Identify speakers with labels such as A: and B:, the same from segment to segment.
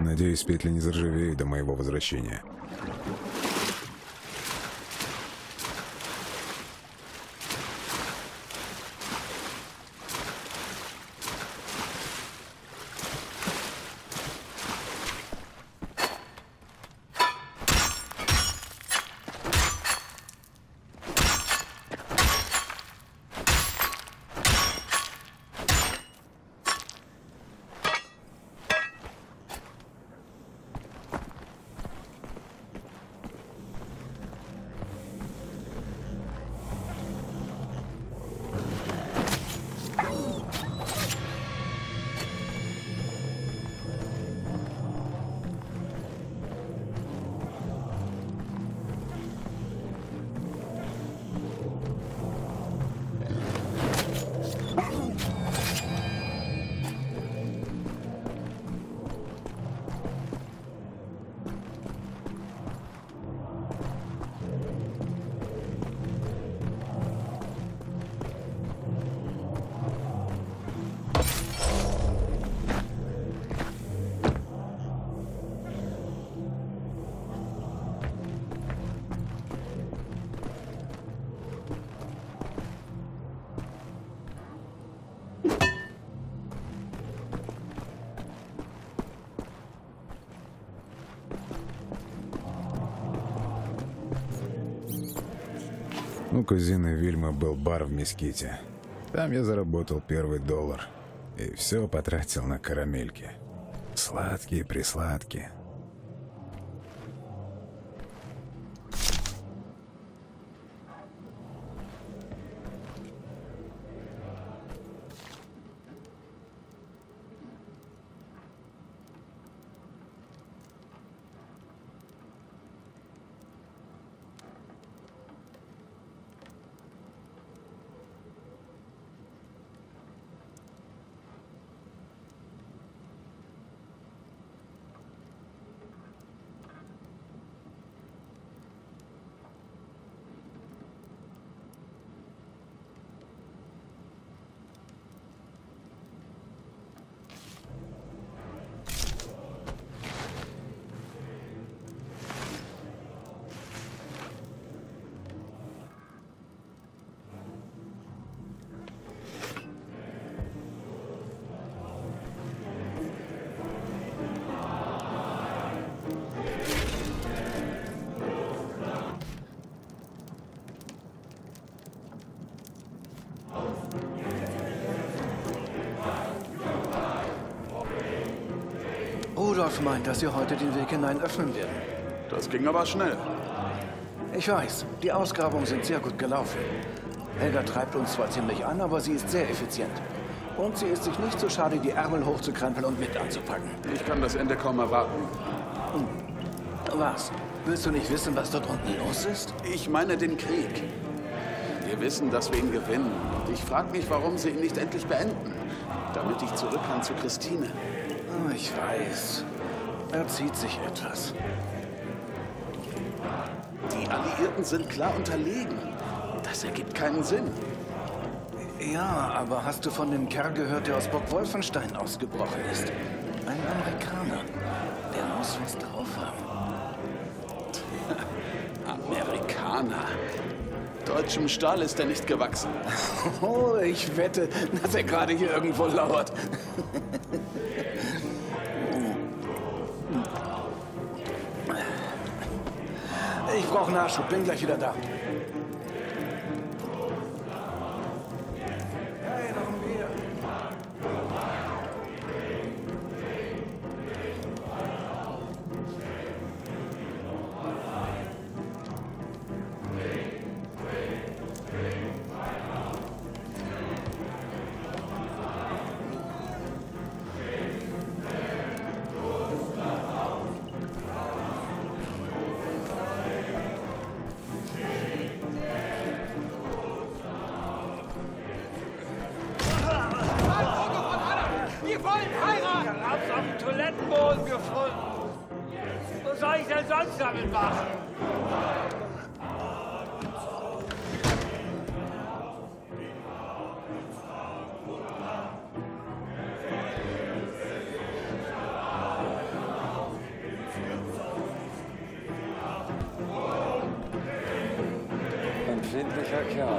A: Надеюсь, петли не заржавеют до моего возвращения. У кузины Вильмы был бар в Меските. Там я заработал первый $1. И все потратил на карамельки. Сладкие-присладкие.
B: Rudolf meint, dass Sie heute den Weg hinein öffnen werden.
C: Das ging aber schnell.
B: Ich weiß, die Ausgrabungen sind sehr gut gelaufen. Helga treibt uns zwar ziemlich an, aber sie ist sehr effizient. Und sie ist sich nicht so schade, die Ärmel hochzukrempeln und mit anzupacken.
C: Ich kann das Ende kaum erwarten.
B: Was? Willst du nicht wissen, was dort unten los ist?
C: Ich meine den Krieg. Wir wissen, dass wir ihn gewinnen. Und ich frage mich, warum sie ihn nicht endlich beenden. Damit ich zurück kann zu Christine.
B: Oh, ich weiß. Er zieht sich etwas.
C: Die Alliierten sind klar unterlegen. Das ergibt keinen Sinn.
B: Ja, aber hast du von dem Kerl gehört, der aus Burg-Wolfenstein ausgebrochen ist? Ein Amerikaner. Der muss was drauf haben.
C: Amerikaner. Deutschem Stahl ist er nicht gewachsen.
B: Oh, ich wette, dass er gerade hier irgendwo lauert. Ich brauche Nachschub, bin gleich wieder da. Hey, noch ein Bier.
D: Toilettenboden gefunden. Was soll ich denn sonst damit machen?
E: Empfindlicher Kerl.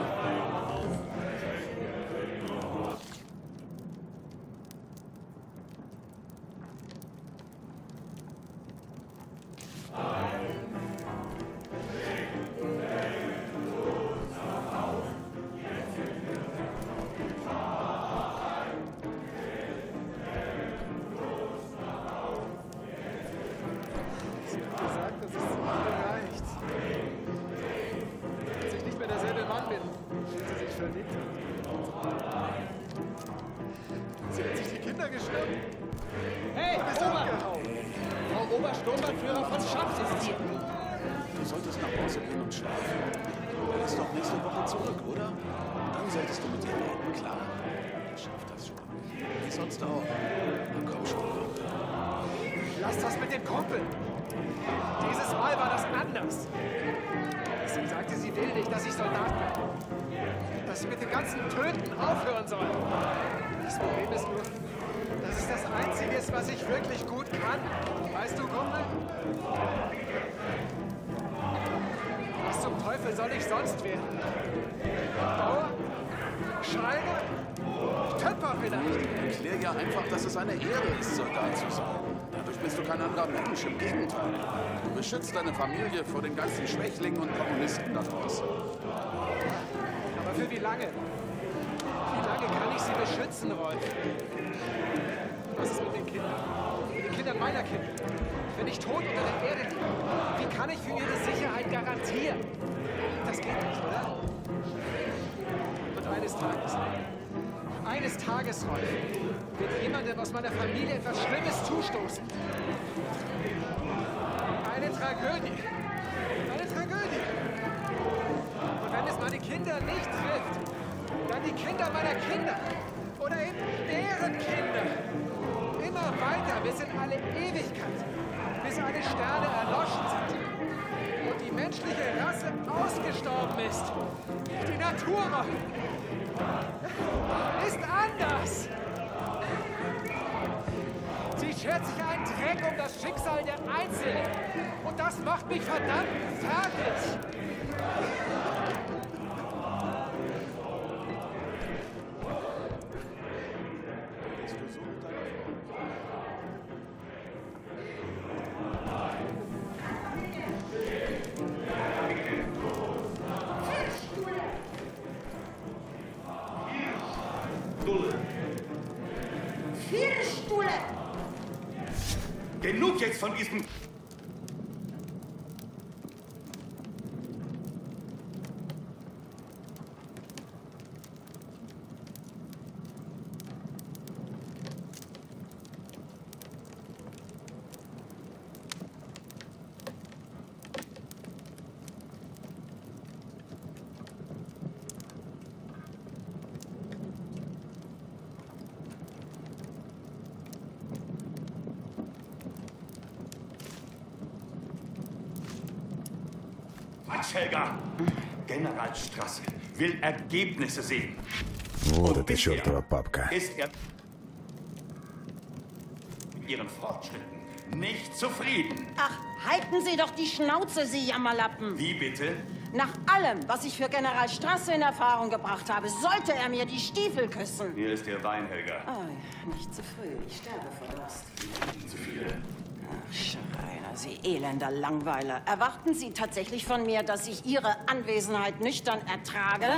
F: Hey, Frau Obersturmbannführer von Schaft ist hier.
C: Du solltest nach Hause gehen und schlafen. Du bist doch nächste Woche zurück, oder? Dann solltest du mit ihr reden, klar? Ich schaff das schon. Wie sonst auch. Na komm schon.
F: Lass das mit dem Kumpel. Dieses Mal war das anders. Sie sagte, sie will nicht, dass ich Soldat bin. Dass sie mit dem ganzen Töten aufhören soll. Das Problem ist nur, dass es das Einzige ist, was ich wirklich gut kann. Weißt du, Kumpel? Was zum Teufel soll ich sonst werden? Bauer? Schreiner? Töpfer vielleicht?
C: Erklär ja einfach, dass es eine Ehre ist, Soldat zu sein. Dadurch bist du kein anderer Mensch, im Gegenteil. Du beschützt deine Familie vor den ganzen Schwächlingen und Kommunisten da draußen.
F: Aber für wie lange? Wie lange kann ich sie beschützen, Rolf? Was ist mit den Kindern? Mit den Kindern meiner Kinder? Wenn ich tot unter der Erde liege, wie kann ich für ihre Sicherheit garantieren? Das geht nicht, oder? Und eines Tages, Rolf, wird jemandem aus meiner Familie etwas Schlimmes zustoßen. Eine Tragödie. Eine Tragödie. Und wenn es meine Kinder nicht trifft, dann die Kinder meiner Kinder. Oder eben deren Kinder. Immer weiter bis in alle Ewigkeit. Bis alle Sterne erloschen sind. Und die menschliche Rasse ausgestorben ist. Die Natur ist anders. Sie schert sich einen Dreck um das Schicksal der Einzelnen. Und das macht mich verdammt fertig.
G: Vierstuhle!
H: Genug jetzt von diesem... Helga, General Strasse will Ergebnisse sehen.
A: Вот эта чертова папка.
H: Ist er mit ihren Fortschritten nicht zufrieden?
G: Ach, halten Sie doch die Schnauze, Sie Jammerlappen!
H: Wie bitte?
G: Nach allem, was ich für General Strasse in Erfahrung gebracht habe, sollte er mir die Stiefel küssen.
H: Hier ist Ihr Wein, Helga.
G: Oh, nicht zu früh, ich sterbe vor Durst.
H: Zu viele.
G: Ach, Schreiner, Sie elender Langweiler. Erwarten Sie tatsächlich von mir, dass ich Ihre Anwesenheit nüchtern ertrage?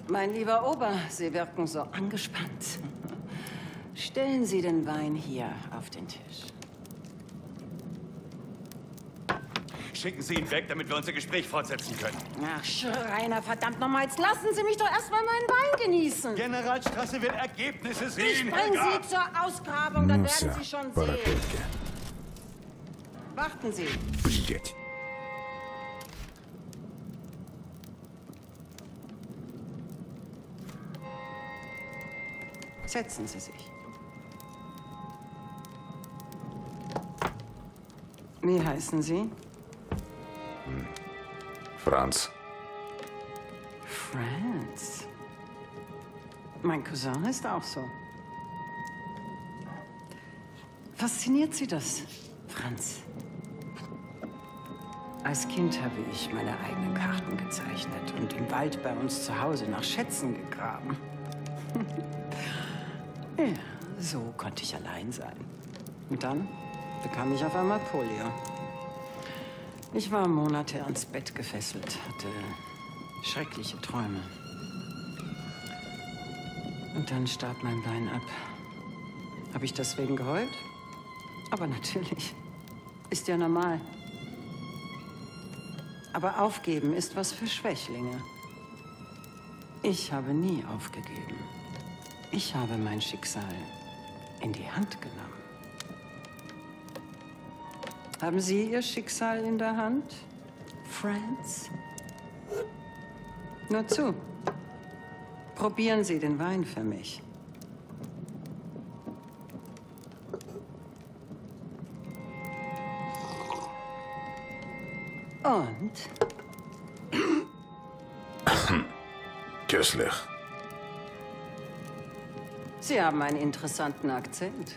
G: Mein lieber Ober, Sie wirken so angespannt. Stellen Sie den Wein hier auf den Tisch.
H: Schicken Sie ihn weg, damit wir unser Gespräch fortsetzen können.
G: Ach, Schreiner, verdammt nochmal, jetzt lassen Sie mich doch erstmal meinen Wein genießen.
H: Generalstraße will Ergebnisse sehen.
G: Ich bringe Sie zur Ausgrabung, dann werden Sie schon sehen.
A: Парапетки.
G: Warten Sie.
A: Блять.
G: Setzen Sie sich. Wie heißen Sie?
A: Franz.
G: Franz. Mein Cousin ist auch so. Fasziniert Sie das, Franz? Als Kind habe ich meine eigenen Karten gezeichnet und im Wald bei uns zu Hause nach Schätzen gegraben. Ja, so konnte ich allein sein. Und dann bekam ich auf einmal Polio. Ich war Monate ans Bett gefesselt, hatte schreckliche Träume. Und dann starb mein Bein ab. Habe ich deswegen geheult? Aber natürlich. Ist ja normal. Aber aufgeben ist was für Schwächlinge. Ich habe nie aufgegeben. Ich habe mein Schicksal in die Hand genommen. Haben Sie Ihr Schicksal in der Hand, Franz? Nur zu. Probieren Sie den Wein für mich. Und?
A: Köstlich.
G: Sie haben einen interessanten Akzent.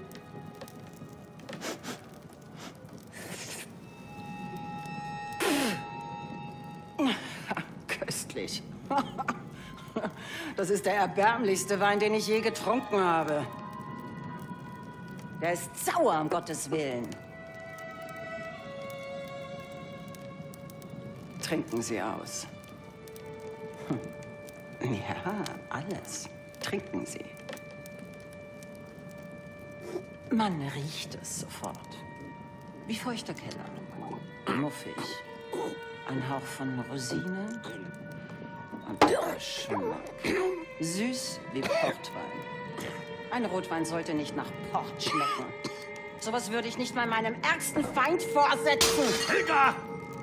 G: Köstlich. Das ist der erbärmlichste Wein, den ich je getrunken habe. Der ist sauer, um Gottes Willen. Trinken Sie aus. Ja, alles. Trinken Sie. Man riecht es sofort. Wie feuchter Keller. Muffig. Ein Hauch von Rosine. Und der Geschmack. Süß wie Portwein. Ein Rotwein sollte nicht nach Port schmecken. Sowas würde ich nicht mal meinem ärgsten Feind vorsetzen.
H: Helga!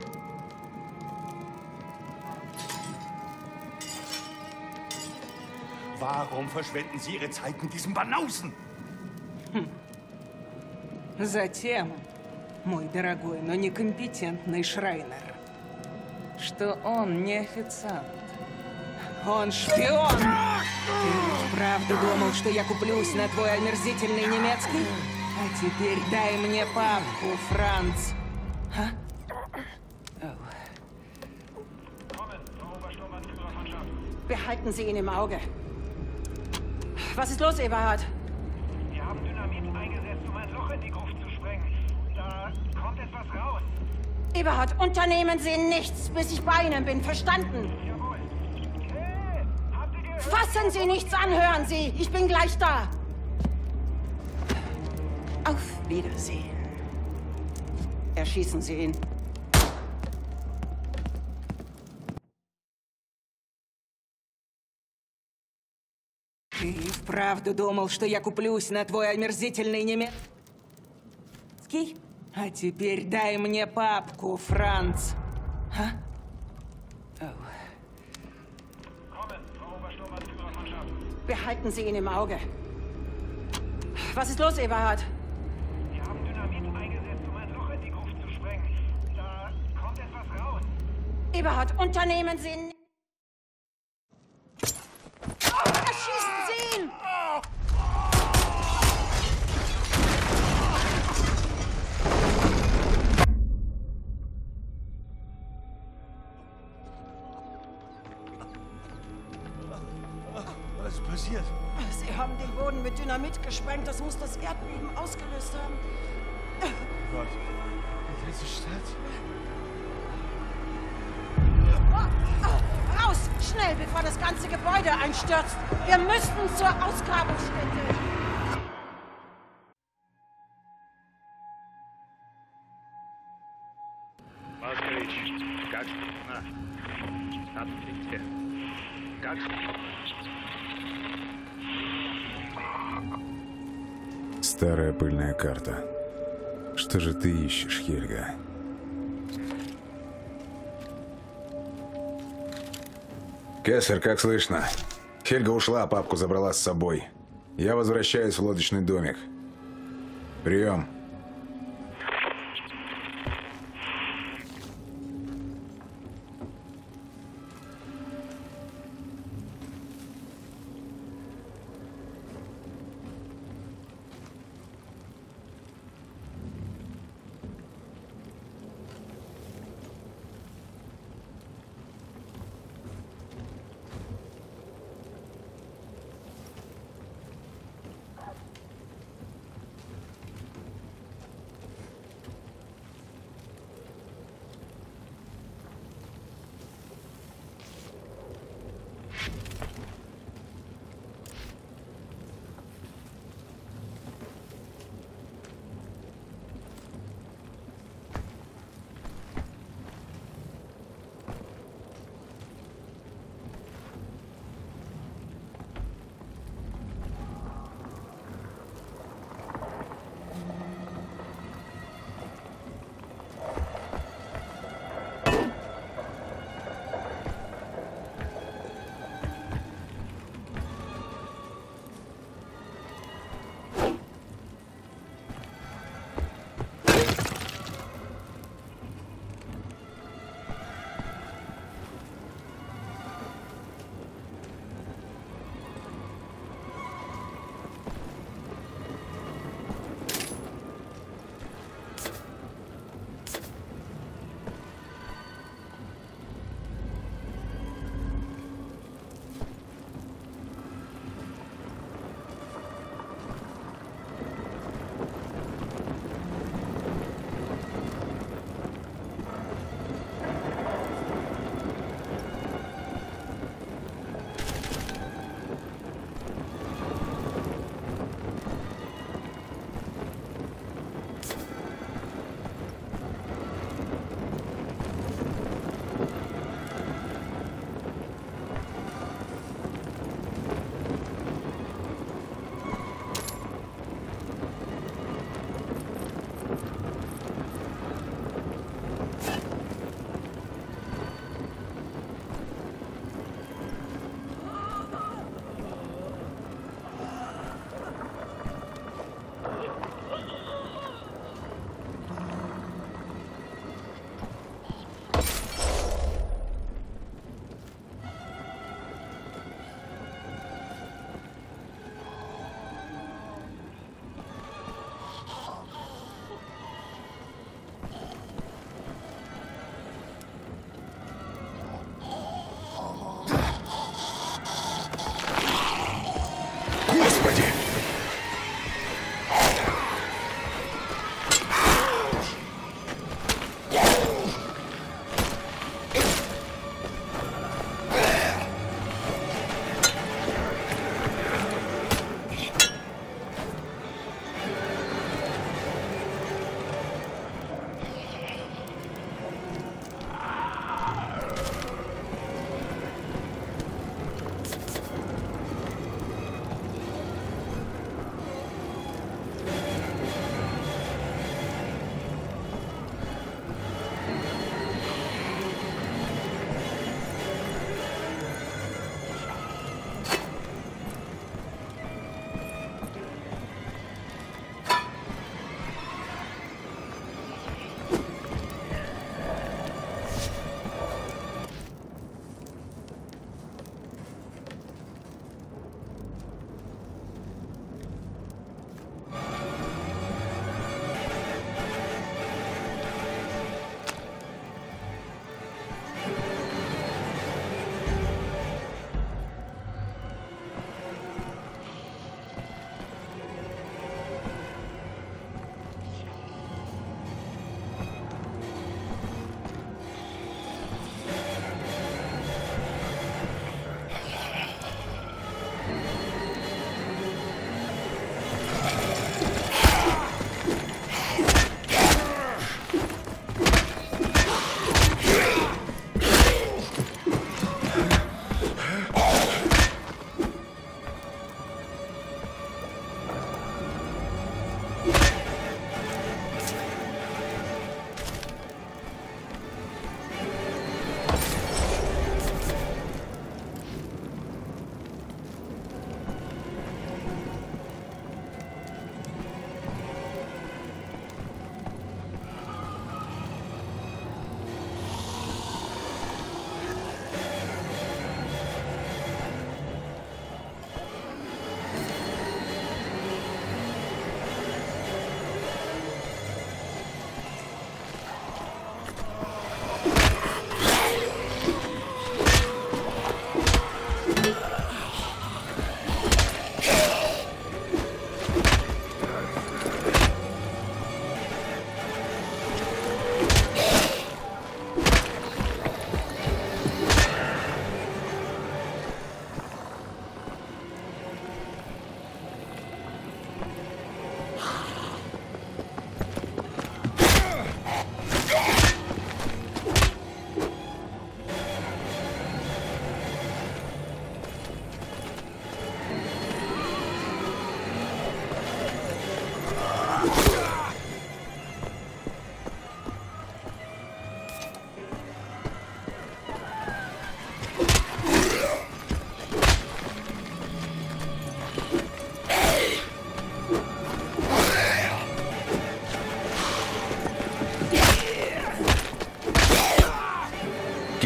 H: Warum verschwenden Sie Ihre Zeit mit diesem Banausen?
E: Затем, мой дорогой, но некомпетентный Шрайнер, что он не официант. Он шпион! Ты правда думал, что я куплюсь на твой омерзительный немецкий? А теперь дай мне папку, Франц. А?
G: Behalten Sie ihn im Auge. Was ist los, Eberhard?
I: Wir haben Dynamit eingesetzt, um ein Loch in die Gruft zu sprengen. Da kommt etwas raus.
G: Eberhard, unternehmen Sie nichts, bis ich bei Ihnen bin. Verstanden?
I: Jawohl. Hey, habt ihr gehört?
G: Fassen Sie nichts an, hören Sie. Ich bin gleich da. Auf Wiedersehen. Erschießen Sie ihn.
E: Ты вправду думал, что я куплюсь на твой омерзительный немецкий? А теперь дай мне папку, Франц. А?
G: Behalten Sie ihn im Auge. Was ist los, Eberhard?
I: Wir haben Dynamit eingesetzt, um ein Loch in die Gruft zu sprengen. Da kommt etwas raus.
G: Eberhard, unternehmen Sie nichts. Erschießen Sie ihn!
H: Was ist passiert?
G: Sie haben den Boden mit Dynamit gesprengt. Das muss das Erdbeben ausgelöst haben.
H: Gott, die ganze Stadt.
J: Raus! Schnell, bevor das ganze Gebäude einstürzt! Wir müssen zur Ausgrabungsstätte!
A: Старая пыльная карта. Что же ты ищешь, Хельга? Кессер, как слышно? Хельга ушла, папку забрала с собой. Я возвращаюсь в лодочный домик. Прием.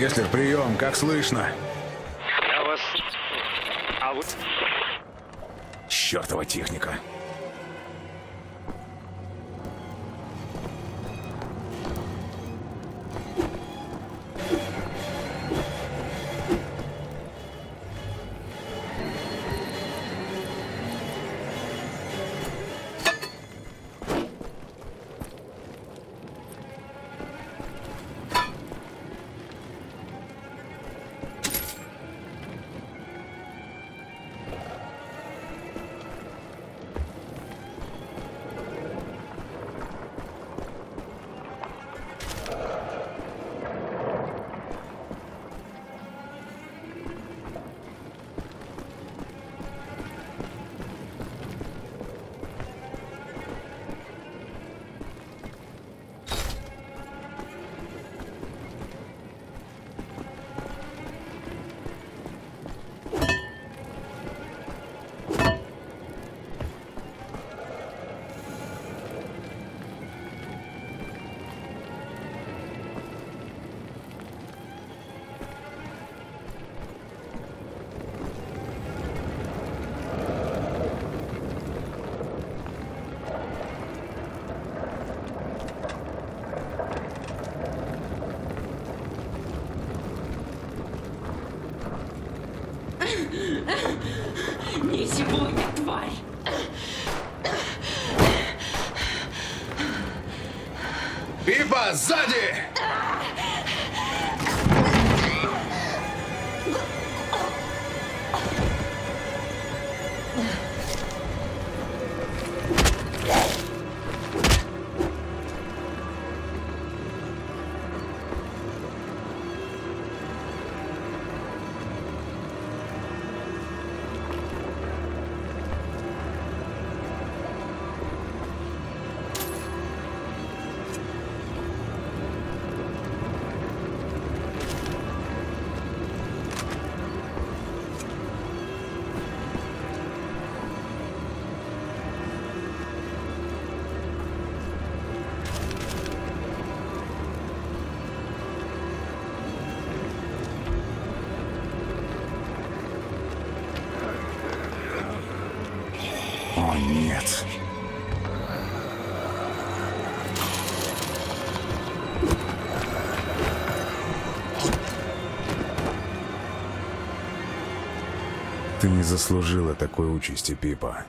A: Кеслер, прием, как слышно?
I: Я вас... А вы...
A: Чёртова техника.
G: Не сегодня, тварь!
A: Пипа, сзади! О, нет. Ты не заслужила такой участи, Пипа.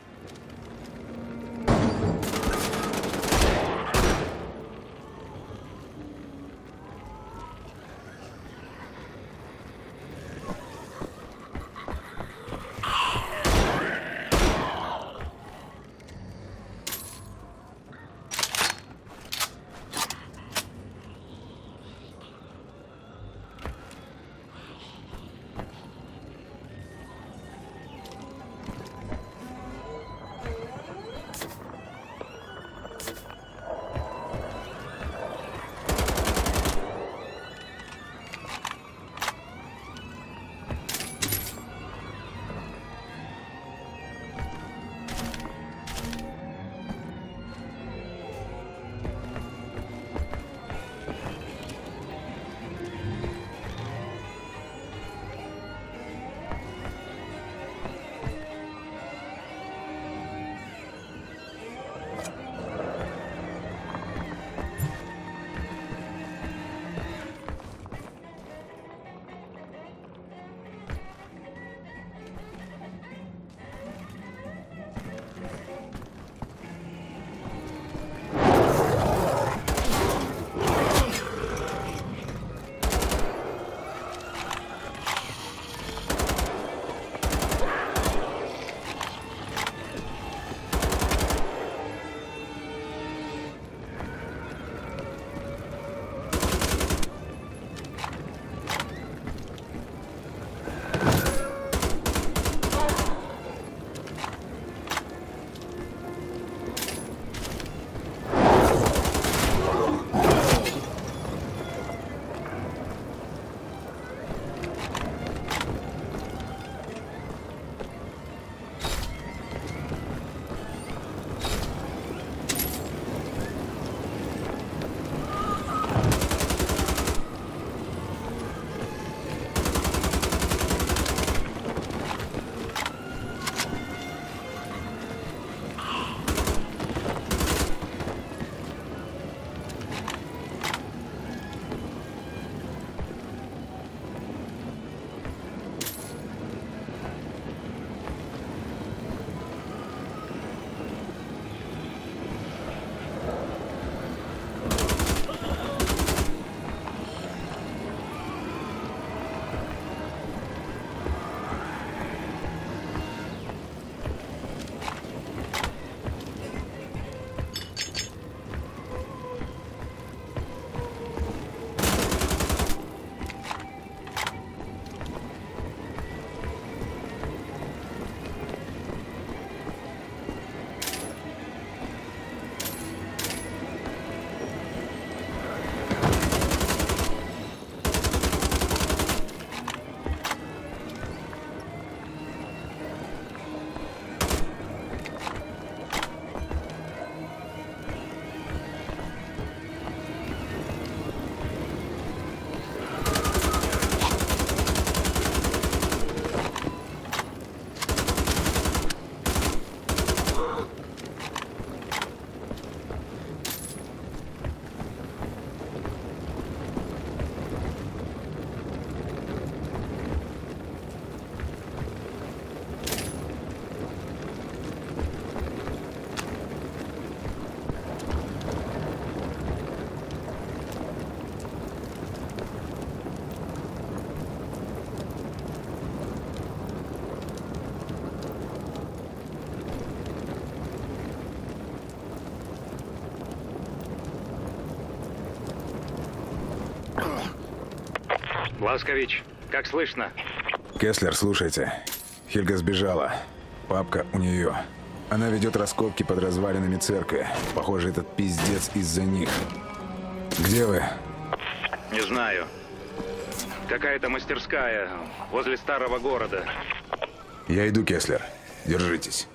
K: Ласкович, как слышно?
A: Кеслер, слушайте. Хельга сбежала. Папка у нее. Она ведет раскопки под развалинами церкви. Похоже, этот пиздец из-за них. Где вы?
K: Не знаю. Какая-то мастерская возле старого города.
A: Я иду, Кеслер. Держитесь.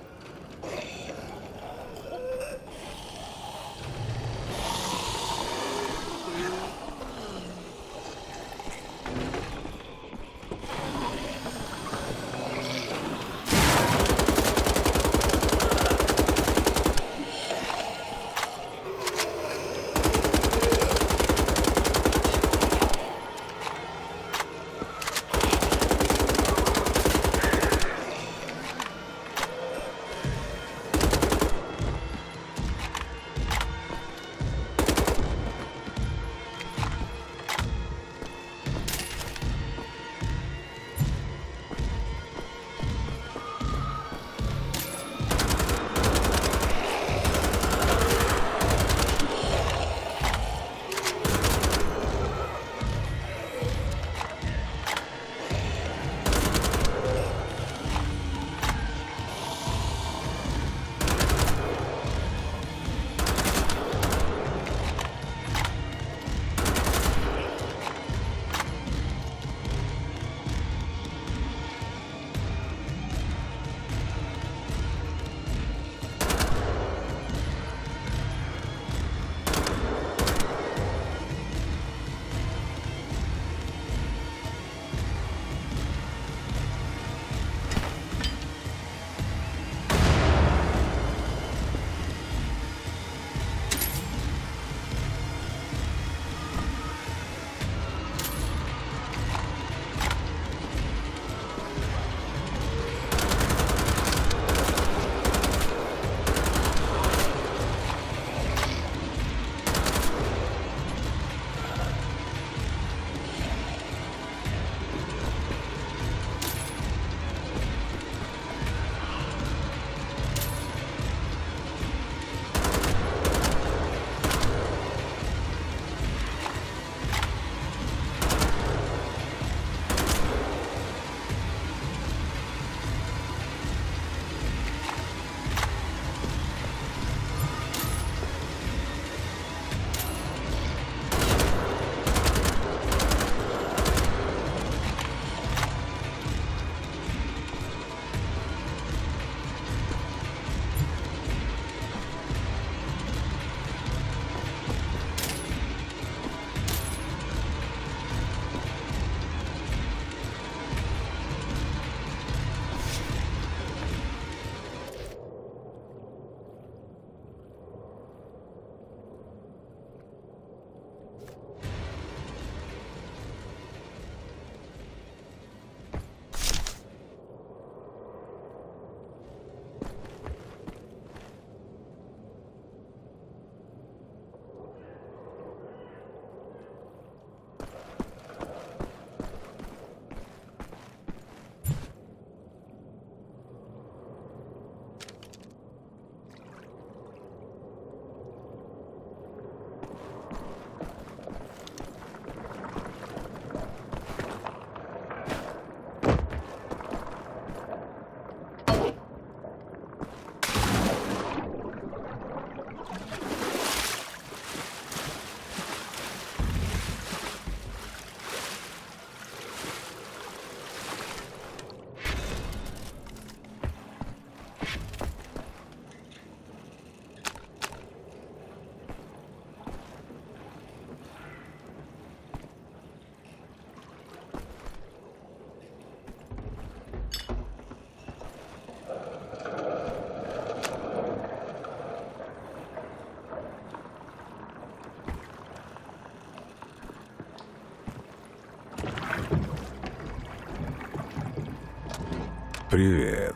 A: Привет.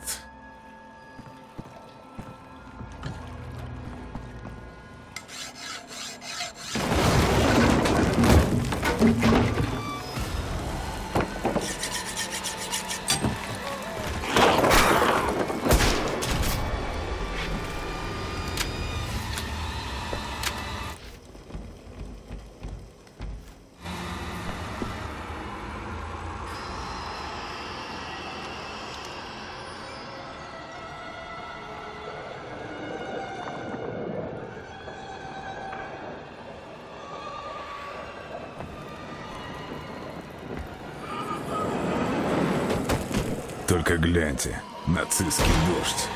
A: только гляньте. Нацистский дождь.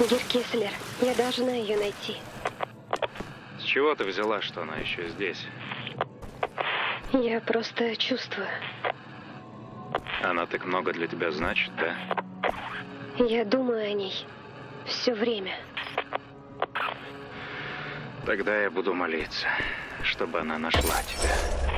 L: Геркеслер. Я должна ее найти.
K: С чего ты взяла, что она еще здесь?
L: Я просто чувствую.
K: Она так много для тебя значит, да?
L: Я думаю о ней все время.
K: Тогда я буду молиться, чтобы она нашла тебя.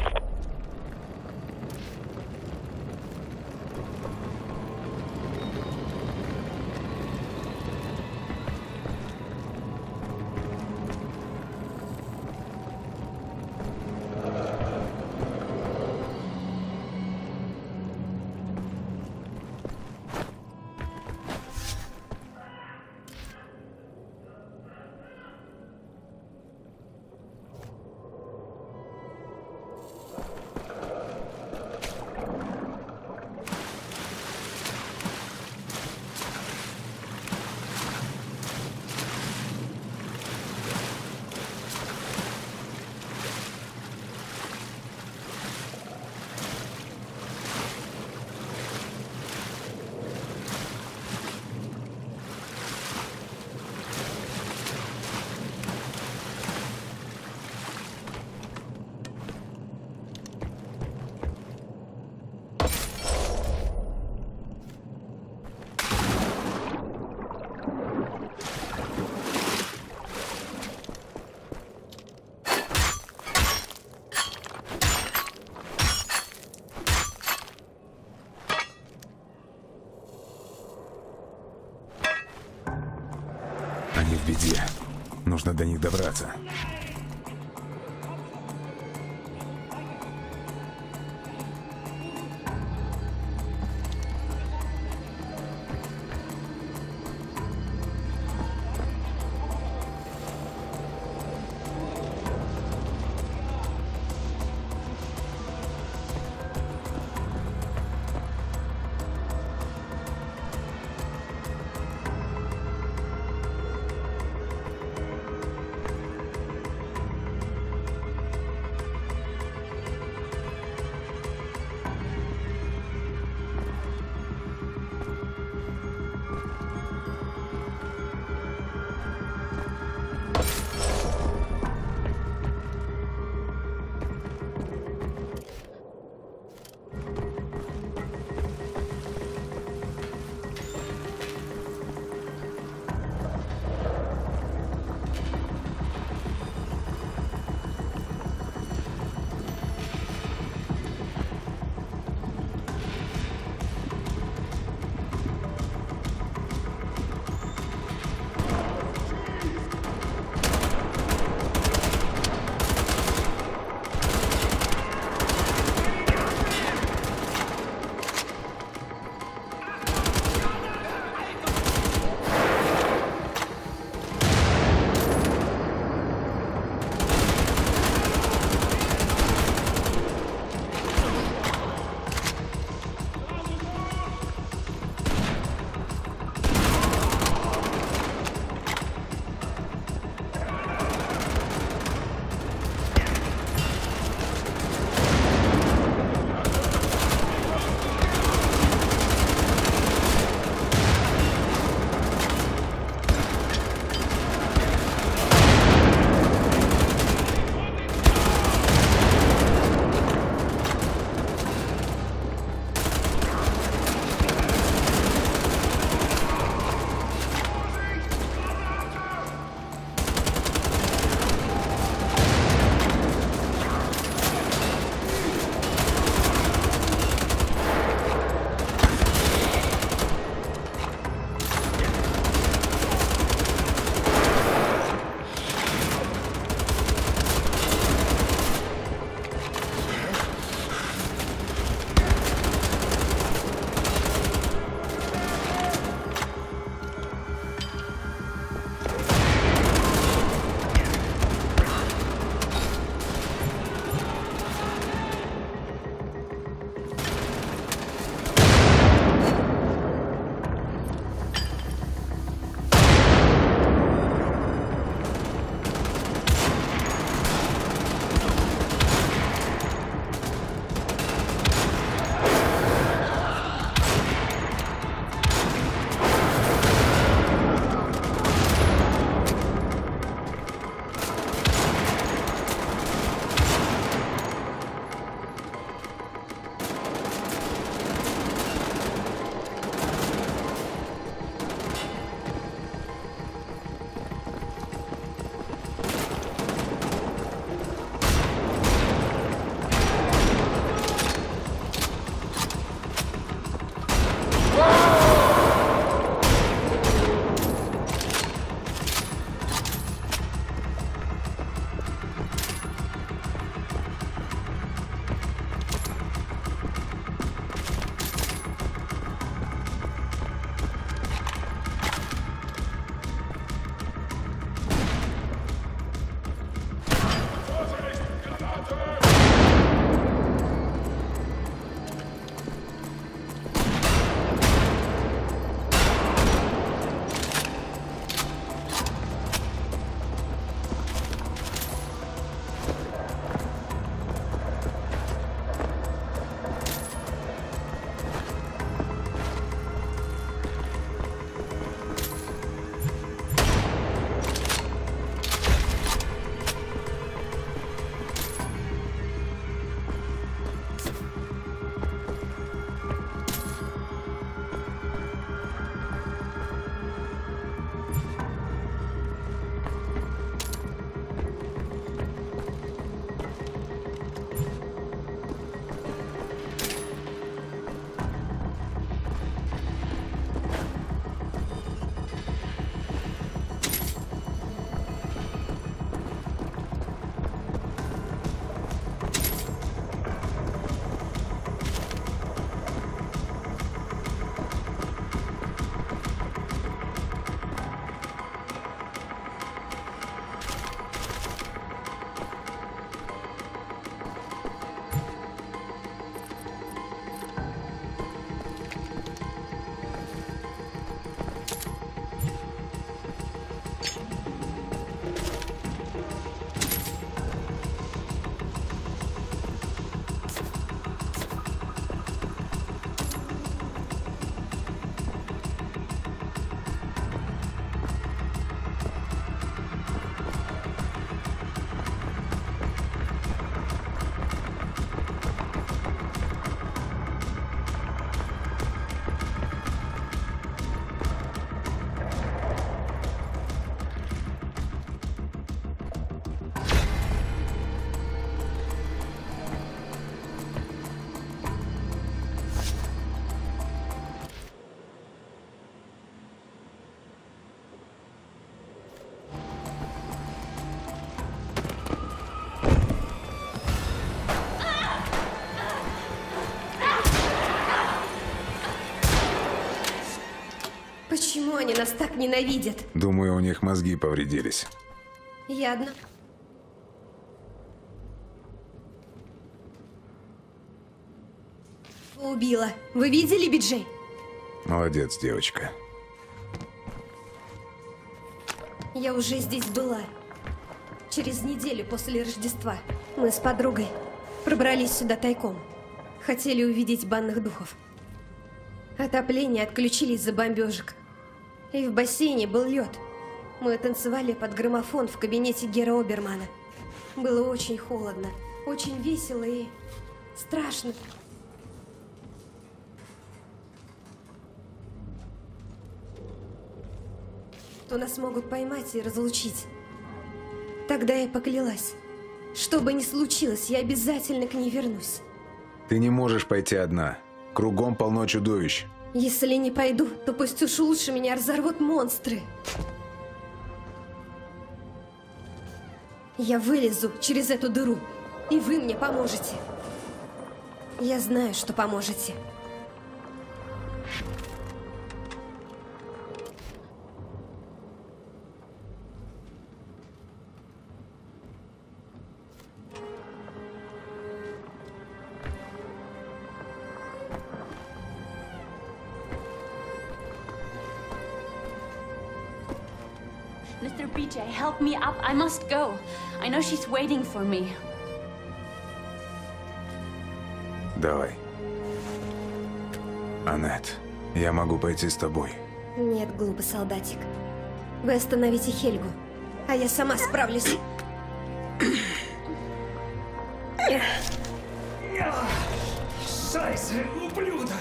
A: Они в беде. Нужно до них добраться.
L: они нас так ненавидят?
A: Думаю, у них мозги повредились.
L: Я одна. Убила. Вы видели, Биджей?
A: Молодец, девочка.
L: Я уже здесь была. Через неделю после Рождества мы с подругой пробрались сюда тайком. Хотели увидеть банных духов. Отопление отключили из-за бомбежек. И в бассейне был лед. Мы танцевали под граммофон в кабинете Гера Обермана. Было очень холодно, очень весело и страшно. То нас могут поймать и разлучить. Тогда я поклялась. Что бы ни случилось, я обязательно к ней вернусь.
A: Ты не можешь пойти одна. Кругом полно чудовищ.
L: Если не пойду, то пусть уж лучше меня разорвут монстры. Я вылезу через эту дыру, и вы мне поможете. Я знаю, что поможете.
M: Mr. BJ, help me up. I must go. I know she's waiting for me.
A: Давай. Аннет, я могу пойти с тобой.
L: Нет, глупый солдатик. Вы остановите Хельгу, а я сама справлюсь.
D: Шайсе, ублюдок!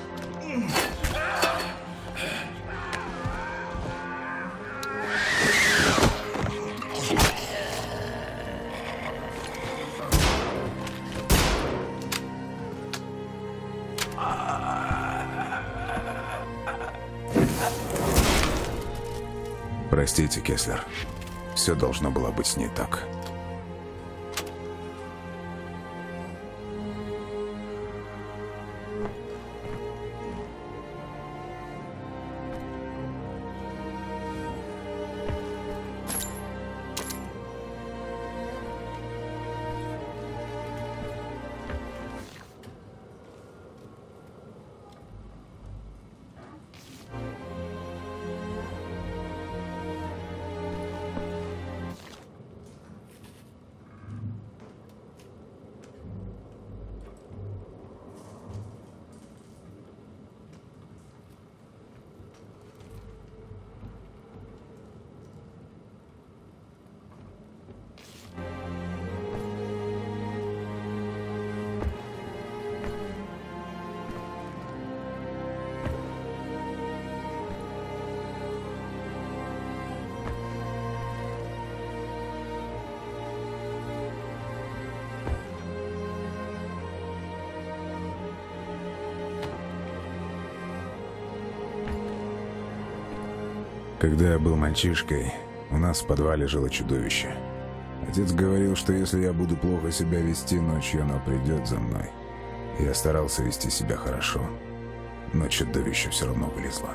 A: Простите, Кеслер. Все должно было быть не так. Когда я был мальчишкой, у нас в подвале жило чудовище. Отец говорил, что если я буду плохо себя вести ночью, оно придет за мной. Я старался вести себя хорошо, но чудовище все равно вылезло.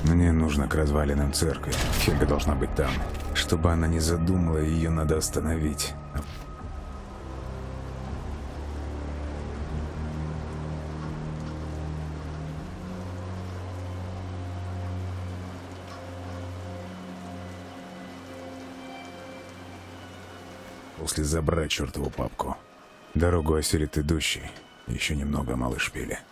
A: Мне нужно к развалинам церкви. Хельга должна быть там. Чтобы она не задумала, ее надо остановить. После забрать чертову папку. Дорогу осилит идущий. Еще немного, малыш Пили.